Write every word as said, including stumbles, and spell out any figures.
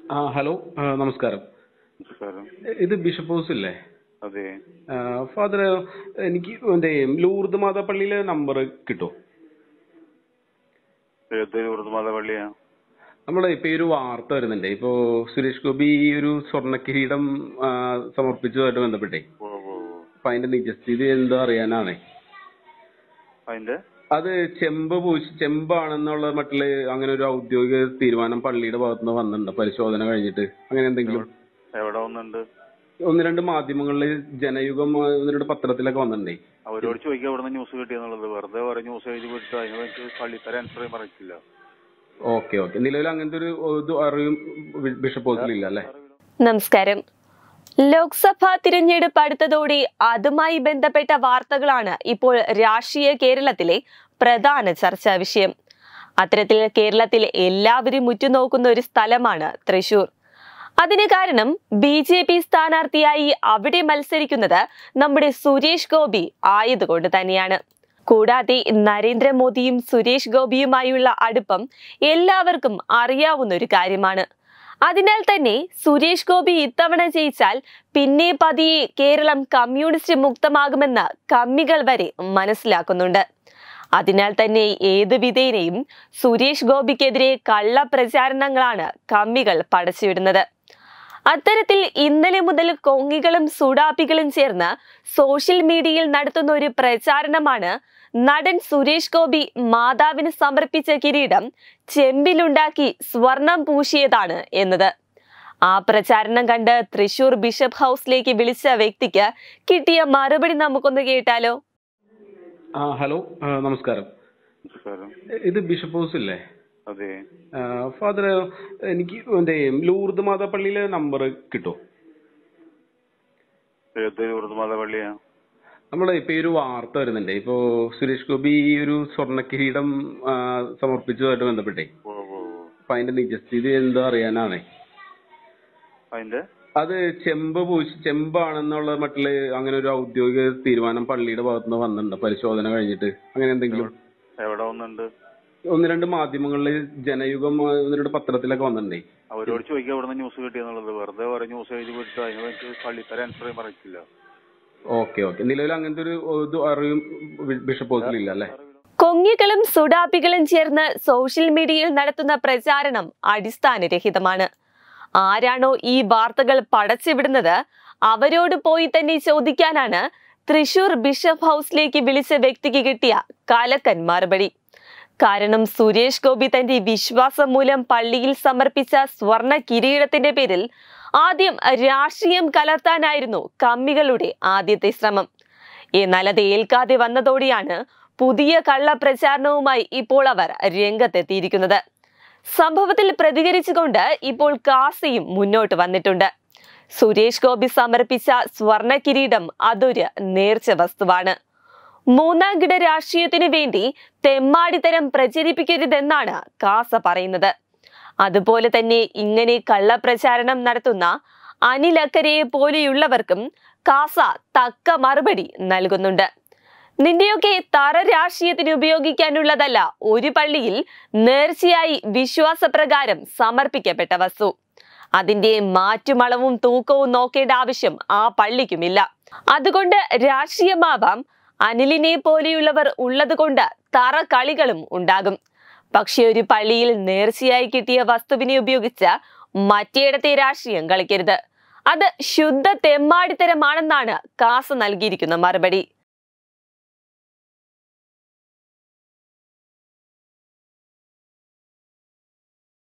ആ ഹലോ ആ, നമസ്കാരം. നമസ്കാരം. ഇത് ബിഷപ്പ് ഹൗസ് അല്ലേ? അതെ. ഫാദർ, എനിക്ക് എന്റെ ലൂർദ് മാതാ പള്ളിയിലെ നമ്പർ കിട്ടുമോ? ഏത് വൃദ്ധമാത പള്ളിയാ? നമ്മളെ ഇപ്പൊ ഈ ഒരു വാർത്ത വരുന്നുണ്ട്. ഇപ്പോ സുരേഷ് ഗോപി ഈ ഒരു സ്വർണ്ണ കിരീടം ആ, സമർപ്പിച്ചതുമായിട്ട് ബന്ധപ്പെട്ടേ, ഓ ഓ ഓ. അപ്പൊ അതിന്റെ നിജസ്ഥിതി എന്താ അറിയാനാണേ. അതിന്റെ അത് ചെമ്പ് പൂശി ചെമ്പാണെന്നുള്ള മട്ടില് അങ്ങനെ ഒരു ഔദ്യോഗിക തീരുമാനം പള്ളിയുടെ ഭാഗത്തുനിന്ന് വന്നിട്ടുണ്ട്, പരിശോധന കഴിഞ്ഞിട്ട്. അങ്ങനെ എന്തെങ്കിലും എവിടെ വന്നിട്ടുണ്ട്? ഒന്ന് രണ്ട് മാധ്യമങ്ങളില്, ജനയുഗം, ഒന്ന് രണ്ട് പത്രത്തിലൊക്കെ വന്നിട്ടുണ്ടേ. അവരോട് ചോദിക്കുക എവിടെ നിന്ന് ന്യൂസ് കിട്ടിയെന്നുള്ളത്. വെറുതെ ഓരോ ന്യൂസ് എഴുതി വിട്ടിട്ട് അതിനെ വെച്ച് പള്ളിക്കാരെ ആൻസർ ചെയ്യാൻ പറയില്ല. ഓക്കെ ഓക്കെ നിലവിൽ അങ്ങനത്തെ ഒരു ഇത് അറിവും ബിഷപ്പ് ഹൗസിലില്ല അല്ലേ? നമസ്കാരം. ലോക്സഭാ തിരഞ്ഞെടുപ്പ് അടുത്തതോടെ അതുമായി ബന്ധപ്പെട്ട വാർത്തകളാണ് ഇപ്പോൾ രാഷ്ട്രീയ കേരളത്തിലെ പ്രധാന ചർച്ചാ വിഷയം. അത്തരത്തിൽ കേരളത്തിൽ എല്ലാവരും ഉറ്റുനോക്കുന്ന ഒരു സ്ഥലമാണ് തൃശൂർ. അതിന് കാരണം ബി ജെ പി സ്ഥാനാർത്ഥിയായി അവിടെ മത്സരിക്കുന്നത് നമ്മുടെ സുരേഷ് ഗോപി ആയതുകൊണ്ട് തന്നെയാണ്. കൂടാതെ നരേന്ദ്രമോദിയും സുരേഷ് ഗോപിയുമായുള്ള അടുപ്പം എല്ലാവർക്കും അറിയാവുന്ന ഒരു കാര്യമാണ്. അതിനാൽ തന്നെ സുരേഷ് ഗോപി ഇത്തവണ ജയിച്ചാൽ പിന്നെ പതിയെ കേരളം കമ്മ്യൂണിസ്റ്റ് മുക്തമാകുമെന്ന് കമ്മികൾ വരെ മനസ്സിലാക്കുന്നുണ്ട്. അതിനാൽ തന്നെ ഏതു വിധേനയും സുരേഷ് ഗോപിക്കെതിരെ കള്ള പ്രചാരണങ്ങളാണ് കമ്മികൾ പടച്ചുവിടുന്നത്. അത്തരത്തിൽ ഇന്നലെ മുതൽ കൊങ്ങികളും സുഡാപ്പികളും ചേർന്ന് സോഷ്യൽ മീഡിയയിൽ നടത്തുന്ന ഒരു പ്രചാരണമാണ് നടൻ സുരേഷ് ഗോപി മാതാവിന് സമർപ്പിച്ച കിരീടം ചെമ്പിലുണ്ടാക്കി സ്വർണം പൂശിയതാണ് എന്നത്. ആ പ്രചാരണം കണ്ട് തൃശൂർ ബിഷപ്പ് ഹൗസിലേക്ക് വിളിച്ച വ്യക്തിക്ക് കിട്ടിയ മറുപടി നമുക്കൊന്ന് കേട്ടാലോ? ആ ഹലോ നമസ്കാരം. നമസ്കാരം. ഇത് ബിഷപ്പ് ഹൗസ് അല്ലേ? അതെ. ഫാദർ, എനിക്ക് എന്റെ ലൂർദ് മാതാ പള്ളിയിലെ നമ്പർ കിട്ടുമോ? ഏത് വൃദ്ധമാത പള്ളിയാ? നമ്മളെ ഇപ്പൊ ഈ ഒരു വാർത്ത വരുന്നുണ്ട്. ഇപ്പോ സുരേഷ് ഗോപി ഈ ഒരു സ്വർണ്ണ കിരീടം ആ, സമർപ്പിച്ചതുമായിട്ട് ബന്ധപ്പെട്ടേ, ഓ ഓ ഓ. അപ്പൊ അതിന്റെ നിജസ്ഥിതി എന്താ അറിയാനാണേ. അതിന്റെ അത് ചെമ്പ് പൂശി ചെമ്പാണെന്നുള്ള മട്ടില് അങ്ങനെ ഒരു ഔദ്യോഗിക തീരുമാനം പള്ളിയുടെ ഭാഗത്തുനിന്ന് വന്നിട്ടുണ്ട്, പരിശോധന കഴിഞ്ഞിട്ട്. അങ്ങനെ എന്തെങ്കിലും എവിടെ വന്നിട്ടുണ്ട്? ഒന്ന് രണ്ട് മാധ്യമങ്ങളില്, ജനയുഗം, ഒന്ന് രണ്ട് പത്രത്തിലൊക്കെ വന്നിട്ടുണ്ടേ. അവരോട് ചോദിക്കുക എവിടെ നിന്ന് ന്യൂസ് കിട്ടിയെന്നുള്ളത്. വെറുതെ ഓരോ ന്യൂസ് എഴുതി വിട്ടിട്ട് അതിനെ വെച്ച് പള്ളിക്കാരെ ആൻസർ ചെയ്യാൻ പറയില്ല. ഓക്കെ ഓക്കെ നിലവിൽ അങ്ങനത്തെ ഒരു ഇത് അറിവും ബിഷപ്പ് ഹൗസിലില്ല അല്ലേ? കൊങ്ങികളും സുഡാപ്പികളും ചേർന്ന് സോഷ്യൽ മീഡിയയിൽ നടത്തുന്ന പ്രചാരണം അടിസ്ഥാനരഹിതമാണ്. ആരാണോ ഈ വാർത്തകൾ പടച്ചുവിടുന്നത് അവരോട് പോയി തന്നെ ചോദിക്കാനാണ് തൃശൂർ ബിഷപ്പ് ഹൗസിലേക്ക് വിളിച്ച വ്യക്തിക്ക് കിട്ടിയ കലക്കൻ മറുപടി. കാരണം സുരേഷ് ഗോപി തന്റെ വിശ്വാസം മൂലം പള്ളിയിൽ സമർപ്പിച്ച സ്വർണ കിരീടത്തിന്റെ പേരിൽ ആദ്യം രാഷ്ട്രീയം കലർത്താനായിരുന്നു കമ്മികളുടെ ആദ്യത്തെ ശ്രമം. എന്നാൽ അത് ഏൽക്കാതെ വന്നതോടെയാണ് പുതിയ കള്ള പ്രചാരണവുമായി ഇപ്പോൾ അവർ രംഗത്തെത്തിയിരിക്കുന്നത്. സംഭവത്തിൽ പ്രതികരിച്ചുകൊണ്ട് ഇപ്പോൾ കാസയും മുന്നോട്ട് വന്നിട്ടുണ്ട്. സുരേഷ് ഗോപി സമർപ്പിച്ച സ്വർണ കിരീടം അതൊരു നേർച്ച വസ്തുവാണ്. മൂന്നാം കിട രാഷ്ട്രീയത്തിനു വേണ്ടി തെമ്മാടിത്തരം പ്രചരിപ്പിക്കരുതെന്നാണ് കാസ പറയുന്നത്. അതുപോലെ തന്നെ ഇങ്ങനെ കള്ളപ്രചാരണം നടത്തുന്ന അനിൽ അക്കരയെ പോലെയുള്ളവർക്കും കാസ തക്ക മറുപടി നൽകുന്നുണ്ട്. നിന്റെയൊക്കെ തറ രാഷ്ട്രീയത്തിന് ഉപയോഗിക്കാനുള്ളതല്ല ഒരു പള്ളിയിൽ നേർച്ചയായി വിശ്വാസപ്രകാരം സമർപ്പിക്കപ്പെട്ട വസ്തു. അതിന്റെ മാറ്റുമളവും തൂക്കവും നോക്കേണ്ട ആവശ്യം ആ പള്ളിക്കുമില്ല. അതുകൊണ്ട് രാഷ്ട്രീയമാവാം, അനിലിനെ പോലെയുള്ളവർ ഉള്ളത് കൊണ്ട് തറ കളികളും ഉണ്ടാകും. പക്ഷെ ഒരു പള്ളിയിൽ നേർച്ചയായി കിട്ടിയ വസ്തുവിനെ ഉപയോഗിച്ച് മറ്റേടത്തെ രാഷ്ട്രീയം കളിക്കരുത്. അത് ശുദ്ധ തെമ്മാടിത്തരമാണെന്നാണ് കാസ നൽകിയിരിക്കുന്ന മറുപടി.